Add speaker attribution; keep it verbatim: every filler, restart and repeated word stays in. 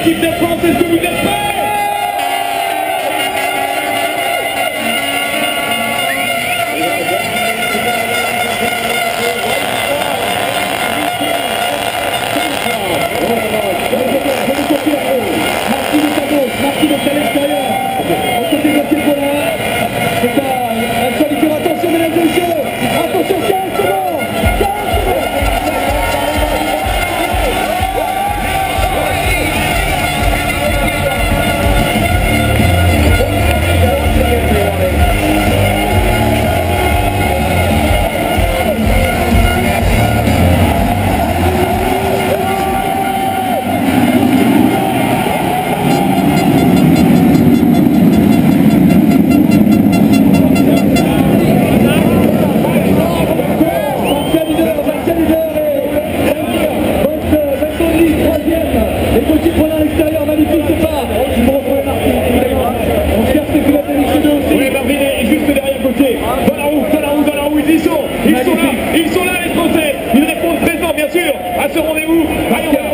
Speaker 1: l'équipe de France, est-ce que vous êtes prêts? Marquinhos à gauche, Marquinhos à l'extérieur. En côté de Pied-Paulin. C'est un, un solitaire. Attention, mesdames et messieurs. Attention, quinze secondes. quinze secondes. Les petits points à l'extérieur, magnifique ce pas. Il me reprend Marquinhos. On cherche les pilotes de l'X deux aussi. Oui, Marvin est juste derrière côté. Dans la roue, dans la roue, dans la roue, ils y sont. Ils sont là, ils sont là les Français. Ils répondent présent bien sûr à ce rendez-vous.